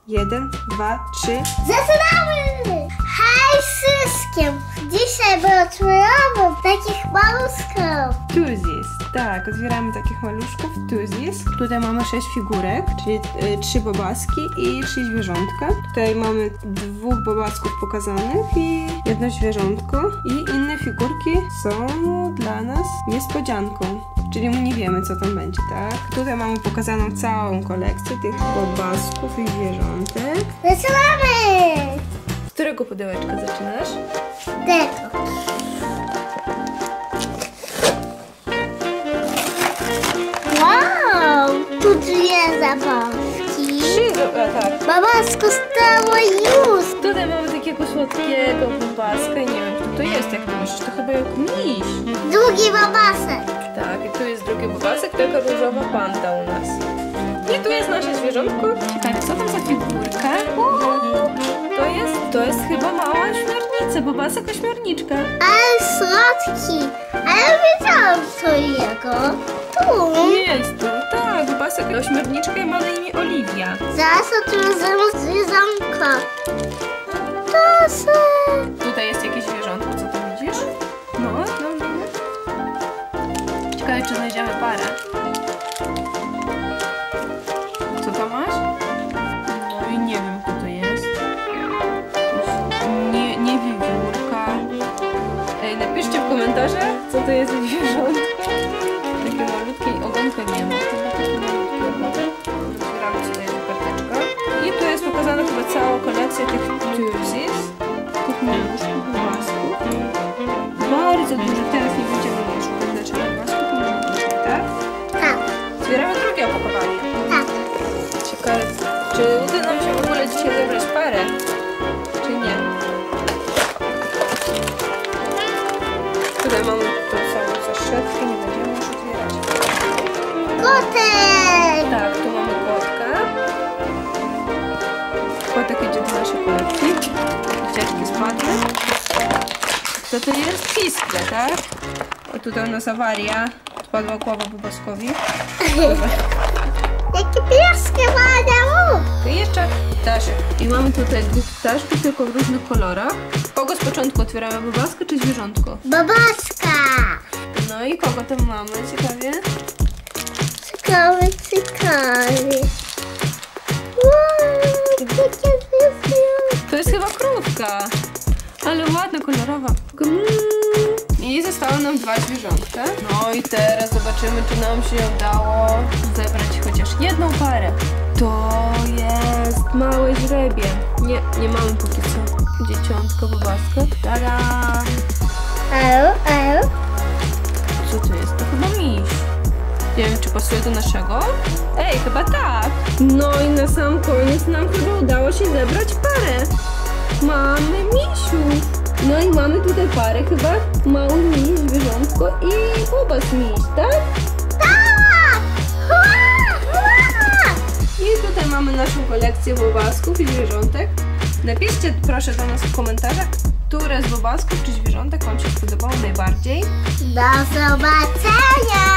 1, 2, 3. Zaczynamy! Hej wszystkim! Dzisiaj otwieramy takich maluszków. Tuzis. Tak, otwieramy takich maluszków Tuzis. Tutaj mamy 6 figurek, czyli 3 bobaski i 3 zwierzątka. Tutaj mamy 2 bobasków pokazanych i jedno zwierzątko. I inne figurki są dla nas niespodzianką. Czyli my nie wiemy, co tam będzie, tak? Tutaj mamy pokazaną całą kolekcję tych bobasków i zwierzątek. Zaczynamy! Z którego pudełeczka zaczynasz? Tego. Wow! Tu 2 zabawki. 3, tak. Babasku stało już. Tutaj mamy takiego słodkiego bobaska. Nie wiem, kto to jest, jak ty myślisz? To chyba jak miś. Drugi babasek. Tak, i tu jest drugi bobasek, taka różowa panda u nas. I tu jest nasze zwierzątko. Ciekawe, co tam za figurka? To jest chyba mała ośmiornica, bobasek ośmiorniczka. Ale słodki. Ale wiedziałam, co jego. Tu. Jest tu, tak, bobasek ośmiorniczka i ma na imię Oliwia. Zaraz otworzymy zwierzątko. Proszę. Tutaj jest jakieś zwierzątko, co tu widzisz? No. Ciekawe, czy znajdziemy parę. Co to masz? No i nie wiem, kto to jest. Nie wiewiórka. Ej, napiszcie w komentarzach, co to jest za zwierzątko. Takie malutkie ogonka nie ma. Chyba takie malutkie ogonka. Otwieramy sobie karteczkę. I tu jest pokazana chyba cała kolekcja tych Tuzis. Tych maluszków, bobasków. Bardzo dużo. Teraz nie będziemy już oglądać bobasków i maluszków, tak? Tak. Otwieramy drugie opakowanie. Tak. Ciekawe, czy uda nam się w ogóle dzisiaj zebrać parę, czy nie? Tutaj mamy tą samą saszetkę, nie będziemy już otwierać. Kotek! Tak, tu mamy kotka. Kotek idzie do naszej kolekcji. Ścieżki spadły. Co to jest? Piskle, tak? O, tutaj u nas awaria. Odpadła głowa bobaskowi. Jakie pieskie mają! To jeszcze ptaszek. I mamy tutaj 2 ptaszków, tylko w różnych kolorach. Kogo z początku otwieramy, bobaskę czy zwierzątko? Babaczka! No i kogo tam mamy? Ciekawie? Ciekawe. Wow, jakie pieskie! To jest chyba krówka. Ale ładna, kolorowa. I zostały nam 2 zwierzątka. No i teraz zobaczymy, czy nam się udało zebrać chociaż jedną parę. To jest małe źrebie. Nie mamy póki co dzieciątka, bobaska. Tada! Co to jest? To chyba miś. Nie wiem, czy pasuje do naszego. Ej, chyba tak. No i na sam koniec nam chyba udało się zebrać parę. Mamy misiu. No i mamy tutaj parę chyba. Mały miś, zwierzątko i bobas miś, tak? Tak! I tutaj mamy naszą kolekcję bobasków i zwierzątek. Napiszcie proszę do nas w komentarzach, które z bobasków czy zwierzątek wam się spodobało najbardziej. Do zobaczenia!